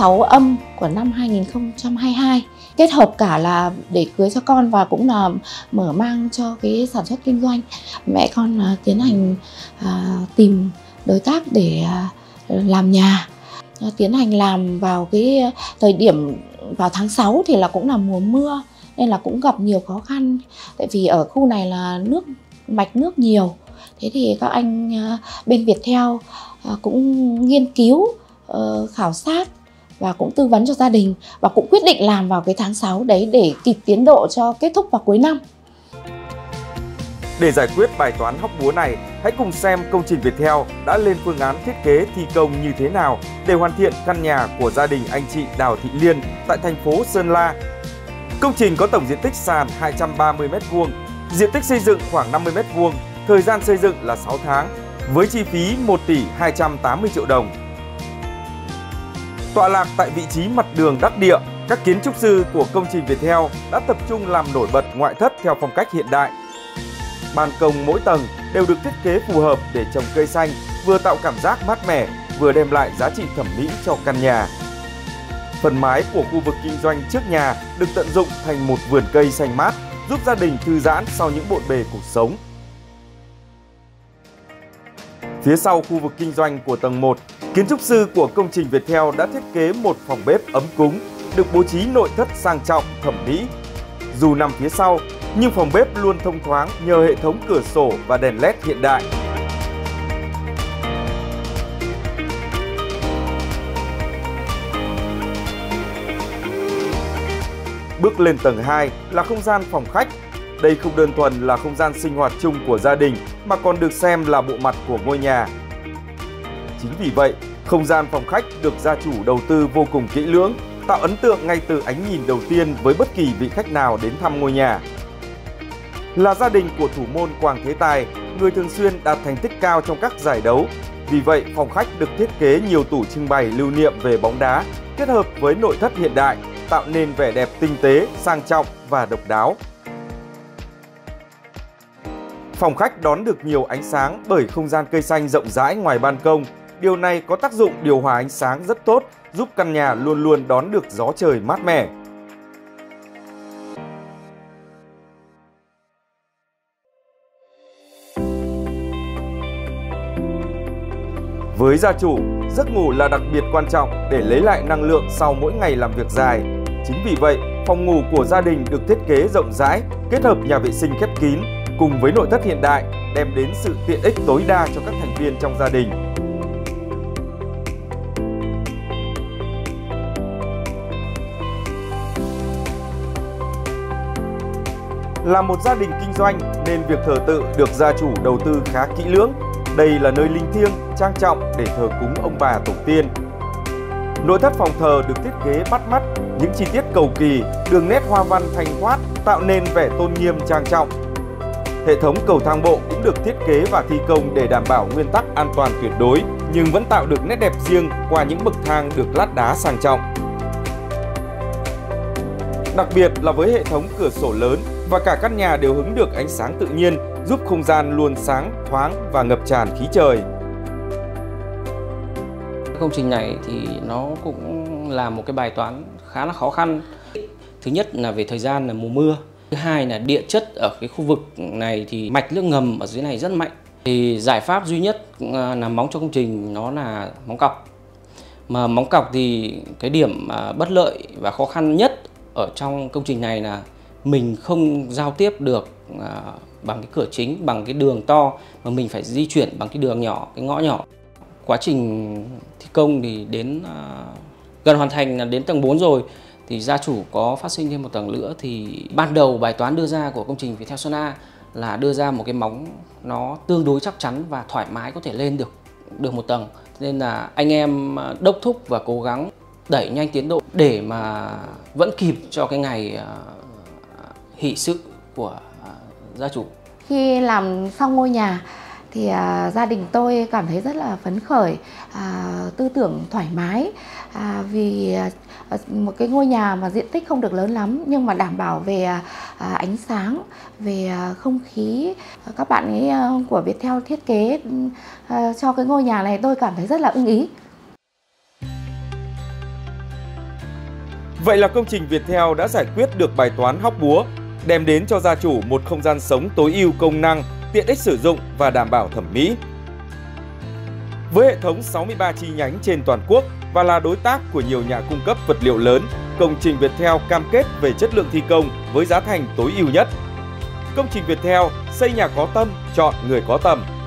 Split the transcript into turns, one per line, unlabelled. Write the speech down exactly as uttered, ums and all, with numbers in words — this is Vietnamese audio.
sáu âm của năm hai nghìn không trăm hai mươi hai, kết hợp cả là để cưới cho con và cũng là mở mang cho cái sản xuất kinh doanh. Mẹ con uh, tiến hành uh, tìm đối tác để uh, làm nhà, uh, tiến hành làm vào cái thời điểm vào tháng sáu thì là cũng là mùa mưa nên là cũng gặp nhiều khó khăn, tại vì ở khu này là nước mạch nước nhiều. Thế thì các anh uh, bên Viettel uh, cũng nghiên cứu, uh, khảo sát và cũng tư vấn cho gia đình và cũng quyết định làm vào cái tháng sáu đấy để kịp tiến độ cho kết thúc vào cuối năm.
Để giải quyết bài toán hóc búa này, hãy cùng xem công trình Viettel đã lên phương án thiết kế thi công như thế nào để hoàn thiện căn nhà của gia đình anh chị Đào Thị Liên tại thành phố Sơn La. Công trình có tổng diện tích sàn hai trăm ba mươi mét vuông, diện tích xây dựng khoảng năm mươi mét vuông, thời gian xây dựng là sáu tháng, với chi phí một tỷ hai trăm tám mươi triệu đồng. Tọa lạc tại vị trí mặt đường đắc địa, các kiến trúc sư của công trình Viettel đã tập trung làm nổi bật ngoại thất theo phong cách hiện đại. Ban công mỗi tầng đều được thiết kế phù hợp để trồng cây xanh, vừa tạo cảm giác mát mẻ, vừa đem lại giá trị thẩm mỹ cho căn nhà. Phần mái của khu vực kinh doanh trước nhà được tận dụng thành một vườn cây xanh mát, giúp gia đình thư giãn sau những bộn bề cuộc sống. Phía sau khu vực kinh doanh của tầng một, kiến trúc sư của công trình Viettel đã thiết kế một phòng bếp ấm cúng, được bố trí nội thất sang trọng, thẩm mỹ. Dù nằm phía sau, nhưng phòng bếp luôn thông thoáng nhờ hệ thống cửa sổ và đèn led hiện đại. Bước lên tầng hai là không gian phòng khách. Đây không đơn thuần là không gian sinh hoạt chung của gia đình mà còn được xem là bộ mặt của ngôi nhà. Chính vì vậy, không gian phòng khách được gia chủ đầu tư vô cùng kỹ lưỡng, tạo ấn tượng ngay từ ánh nhìn đầu tiên với bất kỳ vị khách nào đến thăm ngôi nhà. Là gia đình của thủ môn Quang Thế Tài, người thường xuyên đạt thành tích cao trong các giải đấu. Vì vậy, phòng khách được thiết kế nhiều tủ trưng bày lưu niệm về bóng đá, kết hợp với nội thất hiện đại, tạo nên vẻ đẹp tinh tế, sang trọng và độc đáo. Phòng khách đón được nhiều ánh sáng bởi không gian cây xanh rộng rãi ngoài ban công. Điều này có tác dụng điều hòa ánh sáng rất tốt, giúp căn nhà luôn luôn đón được gió trời mát mẻ. Với gia chủ, giấc ngủ là đặc biệt quan trọng để lấy lại năng lượng sau mỗi ngày làm việc dài. Chính vì vậy, phòng ngủ của gia đình được thiết kế rộng rãi, kết hợp nhà vệ sinh khép kín cùng với nội thất hiện đại, đem đến sự tiện ích tối đa cho các thành viên trong gia đình. Là một gia đình kinh doanh nên việc thờ tự được gia chủ đầu tư khá kỹ lưỡng. Đây là nơi linh thiêng, trang trọng để thờ cúng ông bà tổ tiên. Nội thất phòng thờ được thiết kế bắt mắt, những chi tiết cầu kỳ, đường nét hoa văn thanh thoát tạo nên vẻ tôn nghiêm trang trọng. Hệ thống cầu thang bộ cũng được thiết kế và thi công để đảm bảo nguyên tắc an toàn tuyệt đối, nhưng vẫn tạo được nét đẹp riêng qua những bậc thang được lát đá sang trọng. Đặc biệt là với hệ thống cửa sổ lớn và cả căn nhà đều hứng được ánh sáng tự nhiên, giúp không gian luôn sáng, thoáng và ngập tràn khí trời.
Công trình này thì nó cũng là một cái bài toán khá là khó khăn. Thứ nhất là về thời gian là mùa mưa. Thứ hai là địa chất ở cái khu vực này thì mạch nước ngầm ở dưới này rất mạnh. Thì giải pháp duy nhất làm móng cho công trình nó là móng cọc. Mà móng cọc thì cái điểm bất lợi và khó khăn nhất ở trong công trình này là mình không giao tiếp được bằng cái cửa chính, bằng cái đường to, mà mình phải di chuyển bằng cái đường nhỏ, cái ngõ nhỏ. Quá trình thi công thì đến uh, gần hoàn thành là đến tầng bốn rồi, thì gia chủ có phát sinh thêm một tầng nữa. Thì ban đầu bài toán đưa ra của công trình Viettel Sơn La là đưa ra một cái móng nó tương đối chắc chắn và thoải mái có thể lên được được một tầng. Nên là anh em đốc thúc và cố gắng đẩy nhanh tiến độ để mà vẫn kịp cho cái ngày uh, hỷ sự của uh, gia chủ.
Khi làm xong ngôi nhà thì à, gia đình tôi cảm thấy rất là phấn khởi, à, tư tưởng thoải mái, à, vì à, một cái ngôi nhà mà diện tích không được lớn lắm nhưng mà đảm bảo về à, ánh sáng, về à, không khí. Các bạn ấy à, của Viettel thiết kế à, cho cái ngôi nhà này tôi cảm thấy rất là ưng ý.
Vậy là công trình Viettel đã giải quyết được bài toán hóc búa, đem đến cho gia chủ một không gian sống tối ưu công năng, tiện ích sử dụng và đảm bảo thẩm mỹ. Với hệ thống sáu mươi ba chi nhánh trên toàn quốc và là đối tác của nhiều nhà cung cấp vật liệu lớn, công trình Viettel cam kết về chất lượng thi công với giá thành tối ưu nhất. Công trình Viettel xây nhà có tâm, chọn người có tầm.